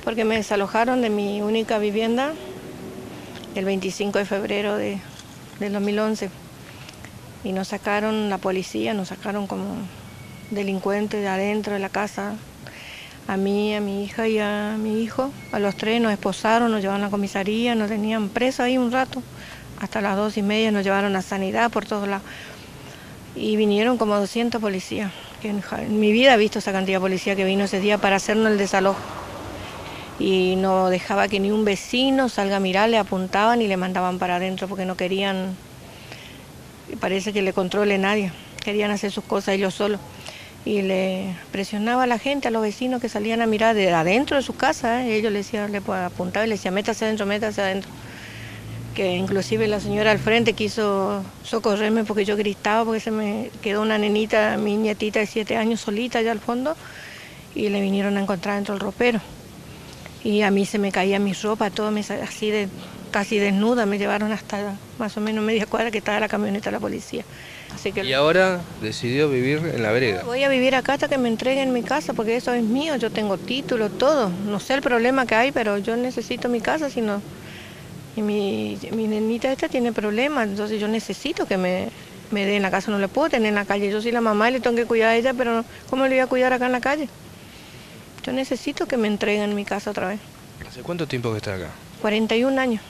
porque me desalojaron de mi única vivienda el 25 de febrero del 2011 y nos sacaron la policía, nos sacaron como delincuentes de adentro de la casa, a mí, a mi hija y a mi hijo. A los tres nos esposaron, nos llevaron a la comisaría, nos tenían presos ahí un rato, hasta las 2:30 nos llevaron a sanidad por todos lados. Y vinieron como 200 policías, que en mi vida he visto esa cantidad de policía que vino ese día para hacernos el desalojo. Y no dejaba que ni un vecino salga a mirar, le apuntaban y le mandaban para adentro porque no querían, parece que le controle nadie, querían hacer sus cosas ellos solos. Y le presionaba a la gente, a los vecinos que salían a mirar de adentro de su casa, ellos le decían, le apuntaban y le decían, métase adentro. Que inclusive la señora al frente quiso socorrerme porque yo gritaba, porque se me quedó una nenita, mi nietita de 7 años solita allá al fondo, y le vinieron a encontrar dentro del ropero. Y a mí se me caía mi ropa, todo así casi desnuda, me llevaron hasta más o menos media cuadra que estaba la camioneta de la policía. Así que y ahora decidió vivir en la vereda. voy a vivir acá hasta que me entreguen mi casa, porque eso es mío, yo tengo título, todo. No sé el problema que hay, pero yo necesito mi casa, si no... Y mi nenita esta tiene problemas, entonces yo necesito que me den la casa, no le puedo tener en la calle. Yo soy la mamá y le tengo que cuidar a ella, pero ¿cómo le voy a cuidar acá en la calle? Yo necesito que me entreguen mi casa otra vez. ¿Hace cuánto tiempo que está acá? 41 años.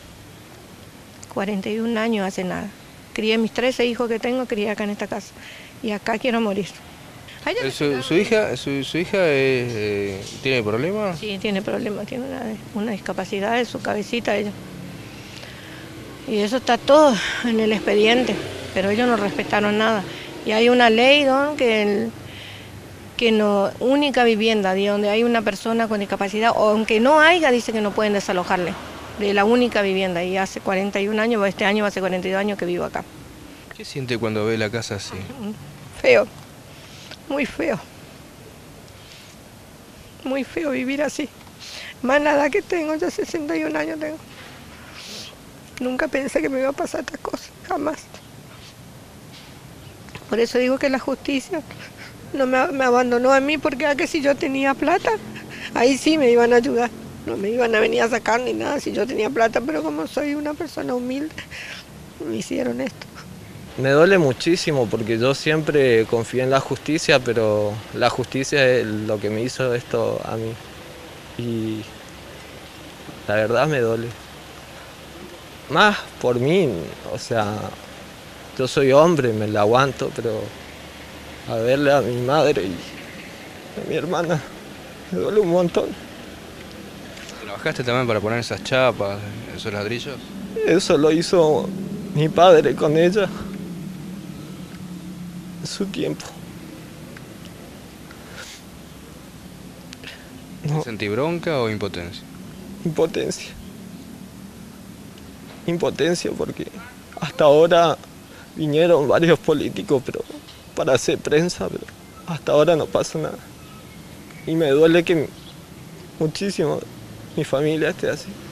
41 años hace nada. Crié mis 13 hijos que tengo, crié acá en esta casa. Y acá quiero morir. ¿Su hija tiene problemas? Sí, tiene problemas, tiene una discapacidad de su cabecita ella. Y eso está todo en el expediente, pero ellos no respetaron nada. Y hay una ley, don, que no, única vivienda de donde hay una persona con discapacidad, o aunque no haya, dice que no pueden desalojarle de la única vivienda. Y hace 41 años, este año va a ser 42 años que vivo acá. ¿Qué siente cuando ve la casa así? Feo, muy feo. Muy feo vivir así. Más nada que tengo, ya 61 años tengo. Nunca pensé que me iba a pasar estas cosas, jamás. Por eso digo que la justicia no me abandonó a mí, porque a que si yo tenía plata, ahí sí me iban a ayudar. No me iban a venir a sacar ni nada si yo tenía plata, pero como soy una persona humilde, me hicieron esto. Me duele muchísimo porque yo siempre confié en la justicia, pero la justicia es lo que me hizo esto a mí. Y la verdad me duele. Más por mí, o sea, yo soy hombre, me la aguanto, pero a verle a mi madre y a mi hermana me duele un montón. ¿Trabajaste también para poner esas chapas, esos ladrillos? Eso lo hizo mi padre con ella en su tiempo. No. ¿Sentí bronca o impotencia? Impotencia. Impotencia porque hasta ahora vinieron varios políticos para hacer prensa, pero hasta ahora no pasa nada. Y me duele que muchísimo mi familia esté así.